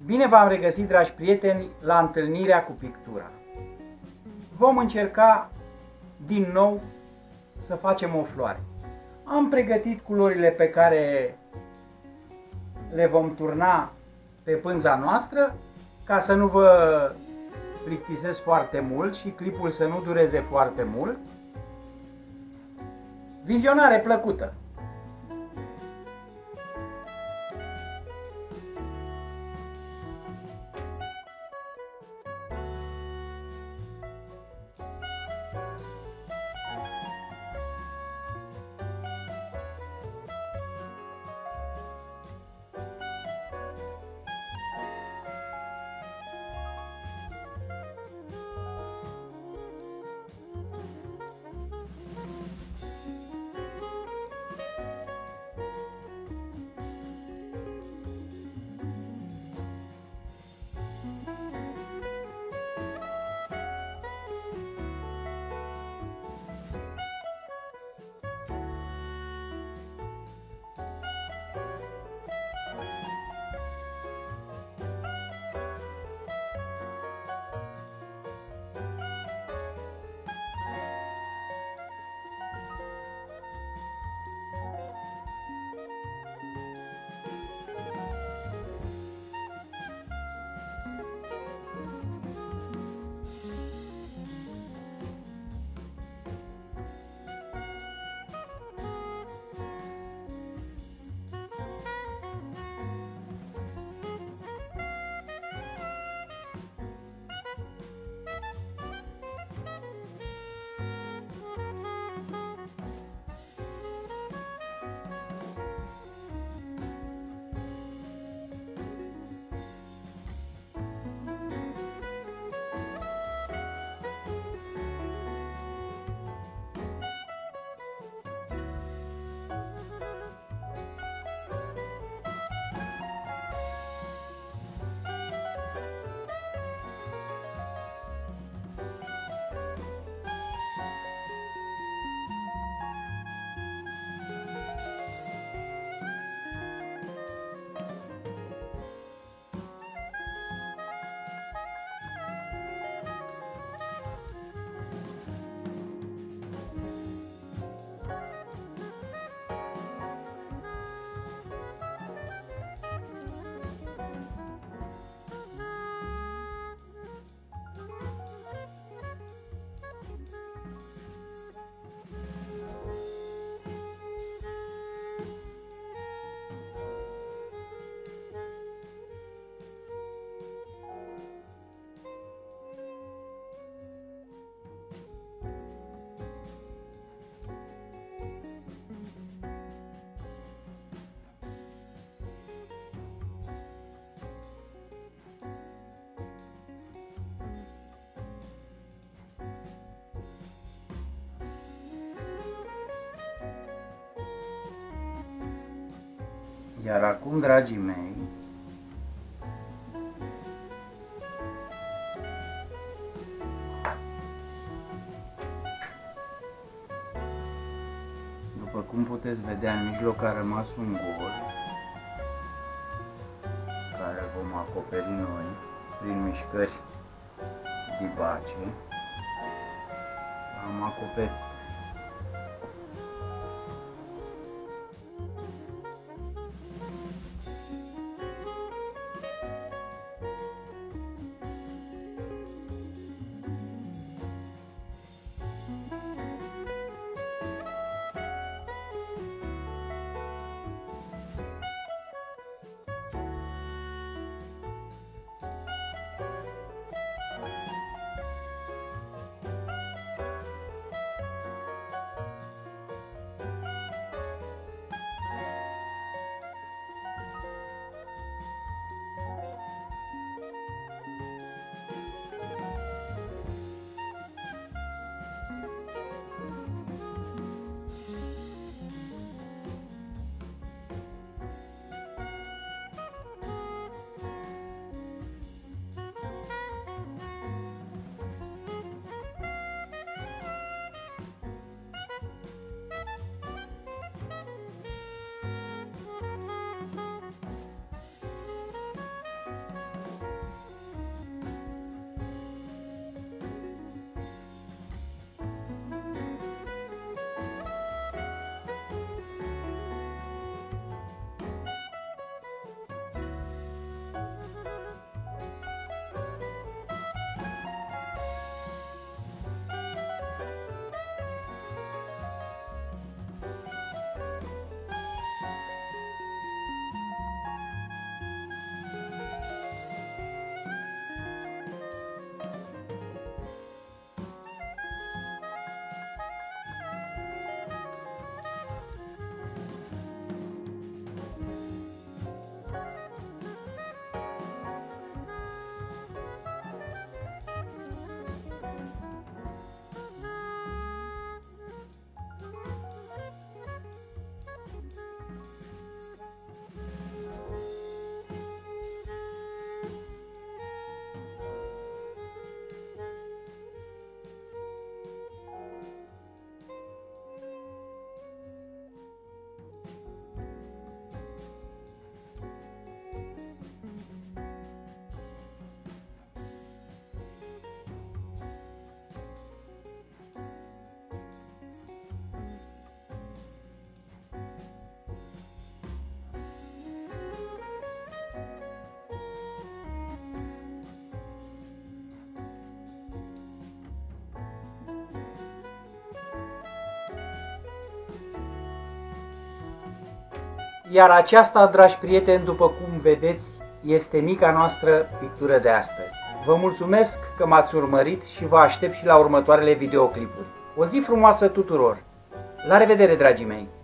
Bine v-am regăsit, dragi prieteni, la întâlnirea cu pictura. Vom încerca din nou să facem o floare. Am pregătit culorile pe care le vom turna pe pânza noastră, ca să nu vă plictisesc foarte mult și clipul să nu dureze foarte mult. Vizionare plăcută! Iar acum, dragii mei, după cum puteți vedea, în mijloc a rămas un gol care îl vom acoperi noi prin mișcări dibace. Am acoperit. Iar aceasta, dragi prieteni, după cum vedeți, este mica noastră pictură de astăzi. Vă mulțumesc că m-ați urmărit și vă aștept și la următoarele videoclipuri. O zi frumoasă tuturor! La revedere, dragii mei!